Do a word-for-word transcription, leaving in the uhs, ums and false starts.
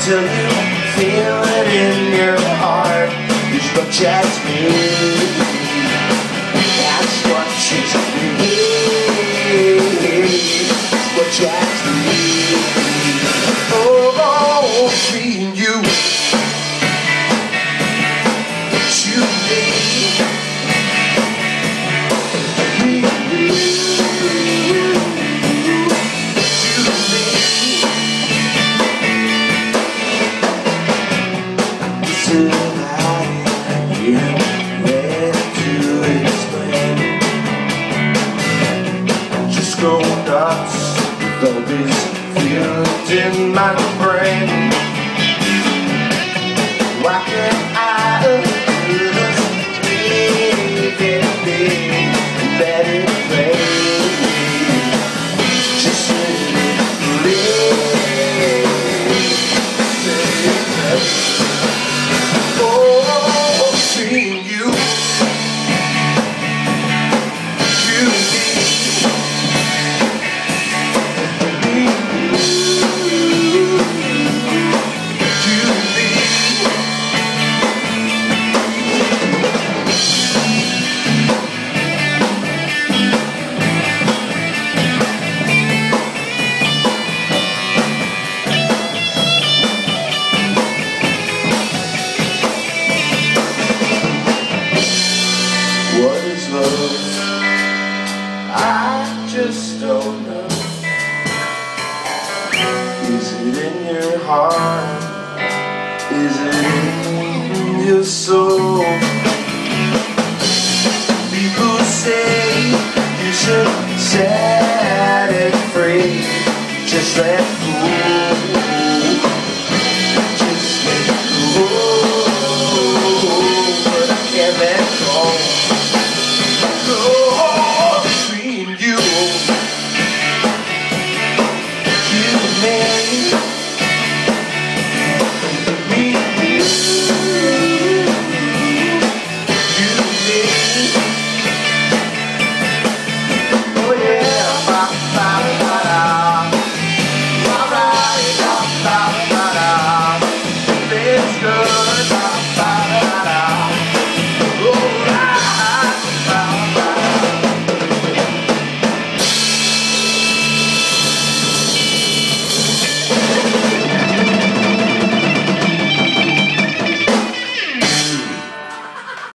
till you feel it in your heart as much as me. That's what she's need, as much as me. Oh, seeing you, you need, me, you need. Till I get ready to explain. Just go nuts with all these feelings in my brain. Why can't I just leave it be and let it fade? Just let it bleed. Oh, seeing you, you need, me, you need. What is love? I just don't know. Is it in your heart? Is it in your soul? People say you should set it free. Just let go. Just let go. But I can't let go. Oh, between you, you and me, me, you, you and me. Oh yeah, ba ba ba da, ba ba da ba ba da. Feels good.